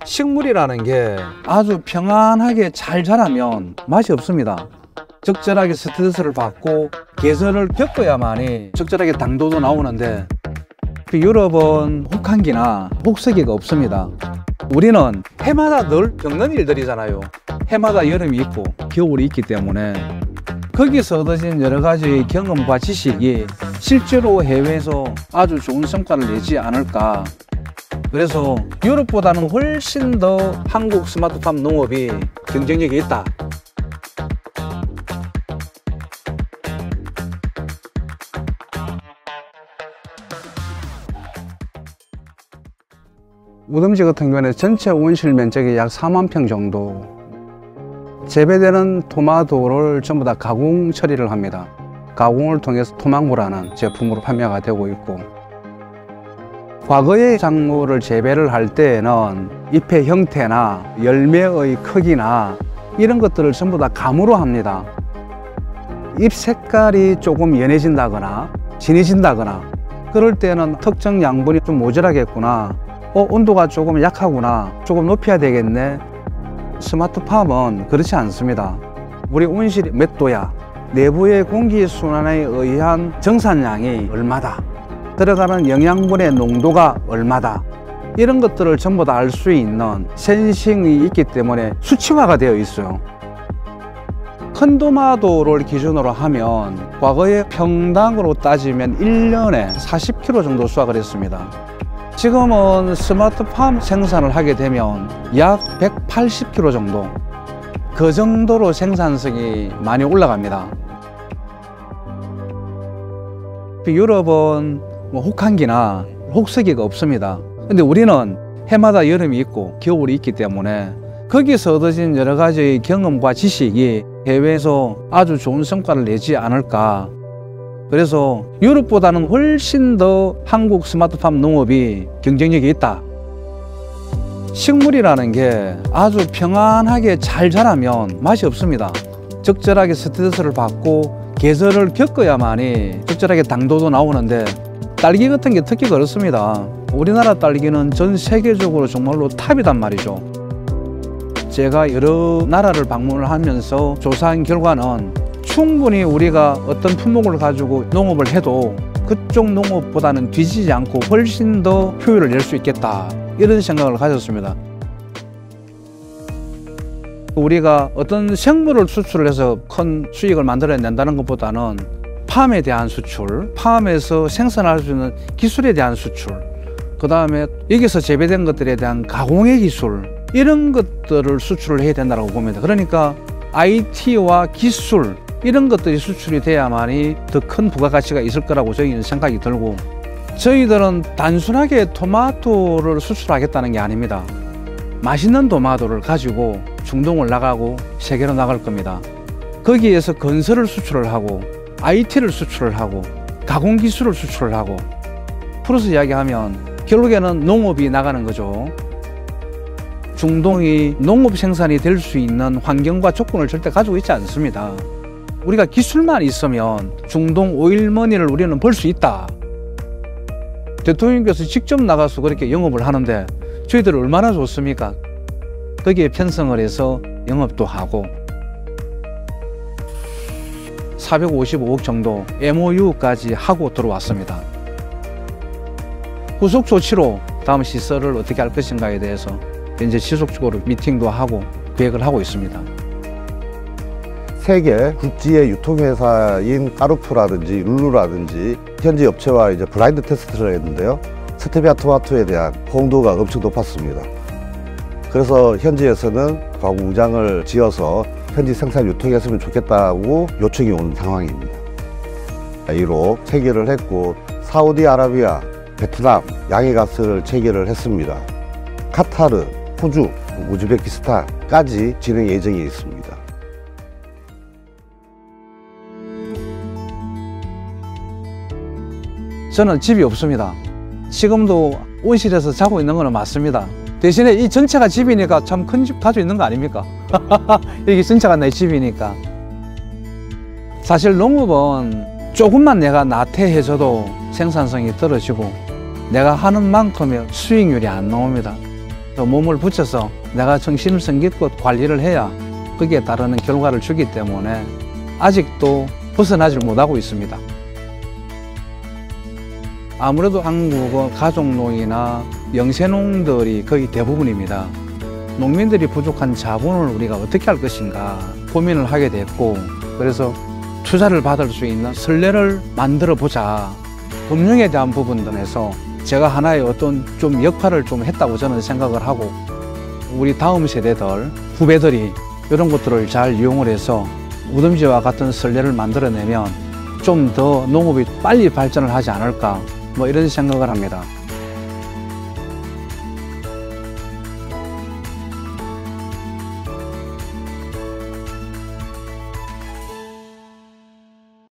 식물이라는 게 아주 평안하게 잘 자라면 맛이 없습니다. 적절하게 스트레스를 받고 개선을 겪어야만이 적절하게 당도도 나오는데 유럽은 혹한기나 혹서기가 없습니다. 우리는 해마다 늘 겪는 일들이잖아요. 해마다 여름이 있고 겨울이 있기 때문에 거기서 얻어진 여러 가지 경험과 지식이 실제로 해외에서 아주 좋은 성과를 내지 않을까. 그래서 유럽보다는 훨씬 더 한국 스마트팜 농업이 경쟁력이 있다. 우덤지 같은 경우에는 전체 온실 면적이 약 4만 평 정도, 재배되는 토마토를 전부 다 가공 처리를 합니다. 가공을 통해서 토망고라는 제품으로 판매가 되고 있고, 과거의 작물을 재배를 할 때에는 잎의 형태나 열매의 크기나 이런 것들을 전부 다 감으로 합니다. 잎 색깔이 조금 연해진다거나 진해진다거나 그럴 때는 특정 양분이 좀 모자라겠구나, 온도가 조금 약하구나, 조금 높여야 되겠네. 스마트팜은 그렇지 않습니다. 우리 온실이 몇 도야, 내부의 공기순환에 의한 정산량이 얼마다, 들어가는 영양분의 농도가 얼마다, 이런 것들을 전부 다 알 수 있는 센싱이 있기 때문에 수치화가 되어 있어요. 큰 토마토를 기준으로 하면 과거에 평당으로 따지면 1년에 40kg 정도 수확을 했습니다. 지금은 스마트팜 생산을 하게 되면 약 180kg 정도, 그 정도로 생산성이 많이 올라갑니다. 유럽은 혹한기나 혹서기가 없습니다. 근데 우리는 해마다 여름이 있고 겨울이 있기 때문에 거기서 얻어진 여러 가지 경험과 지식이 해외에서 아주 좋은 성과를 내지 않을까. 그래서 유럽보다는 훨씬 더 한국 스마트팜 농업이 경쟁력이 있다. 식물이라는 게 아주 평안하게 잘 자라면 맛이 없습니다. 적절하게 스트레스를 받고 개선을 겪어야만이 적절하게 당도도 나오는데, 딸기 같은 게 특히 그렇습니다. 우리나라 딸기는 전 세계적으로 정말로 탑이단 말이죠. 제가 여러 나라를 방문을 하면서 조사한 결과는 충분히 우리가 어떤 품목을 가지고 농업을 해도 그쪽 농업보다는 뒤지지 않고 훨씬 더 효율을 낼 수 있겠다, 이런 생각을 가졌습니다. 우리가 어떤 생물을 수출을 해서 큰 수익을 만들어낸다는 것보다는 팜에 대한 수출, 팜에서 생산할 수 있는 기술에 대한 수출, 그 다음에 여기서 재배된 것들에 대한 가공의 기술, 이런 것들을 수출을 해야 된다고 봅니다. 그러니까 IT와 기술, 이런 것들이 수출이 돼야만이 더 큰 부가가치가 있을 거라고 저희는 생각이 들고, 저희들은 단순하게 토마토를 수출하겠다는 게 아닙니다. 맛있는 토마토를 가지고 중동을 나가고 세계로 나갈 겁니다. 거기에서 건설을 수출을 하고 IT를 수출을 하고 가공기술을 수출을 하고, 풀어서 이야기하면 결국에는 농업이 나가는 거죠. 중동이 농업 생산이 될 수 있는 환경과 조건을 절대 가지고 있지 않습니다. 우리가 기술만 있으면 중동 오일머니를 우리는 벌 수 있다. 대통령께서 직접 나가서 그렇게 영업을 하는데 저희들 얼마나 좋습니까? 거기에 편성을 해서 영업도 하고, 455억 정도 MOU까지 하고 들어왔습니다. 후속 조치로 다음 시설을 어떻게 할 것인가에 대해서 현재 지속적으로 미팅도 하고 계획을 하고 있습니다. 세계 굴지의 유통회사인 까르푸라든지 룰루라든지 현지 업체와 이제 블라인드 테스트를 했는데요. 스테비아 토마토에 대한 호응도가 엄청 높았습니다. 그래서 현지에서는 가공장을 지어서 현지 생산 유통했으면 좋겠다고 요청이 온 상황입니다. 이로 체결을 했고, 사우디아라비아, 베트남, 양해가스를 체결을 했습니다. 카타르, 호주, 우즈베키스탄까지 진행 예정이 있습니다. 저는 집이 없습니다. 지금도 온실에서 자고 있는 건 맞습니다. 대신에 이 전체가 집이니까 참 큰 집 가지고 있는 거 아닙니까? 여기 전체가 내 집이니까. 사실 농업은 조금만 내가 나태해져도 생산성이 떨어지고 내가 하는 만큼의 수익률이 안 나옵니다. 또 몸을 붙여서 내가 정신을 섬기고 관리를 해야 거기에 따르는 결과를 주기 때문에 아직도 벗어나질 못하고 있습니다. 아무래도 한국은 가족농이나 영세농들이 거의 대부분입니다. 농민들이 부족한 자본을 우리가 어떻게 할 것인가 고민을 하게 됐고, 그래서 투자를 받을 수 있는 선례를 만들어 보자. 금융에 대한 부분에서 제가 하나의 어떤 좀 역할을 좀 했다고 저는 생각을 하고, 우리 다음 세대들, 후배들이 이런 것들을 잘 이용을 해서 우덤지와 같은 선례를 만들어내면 좀 더 농업이 빨리 발전을 하지 않을까, 뭐 이런 생각을 합니다.